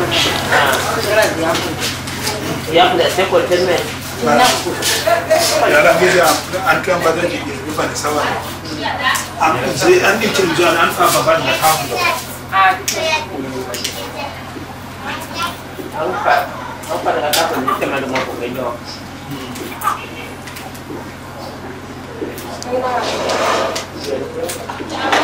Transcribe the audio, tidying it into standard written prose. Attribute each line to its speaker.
Speaker 1: Ya da sai ko temme.
Speaker 2: Ya giza an kan bazan ji ba da sawa. An sai an yi cin zuwa an fa baban da kafu.
Speaker 1: An fa da kafu ne temme da mu ko gajo.
Speaker 3: Thank you.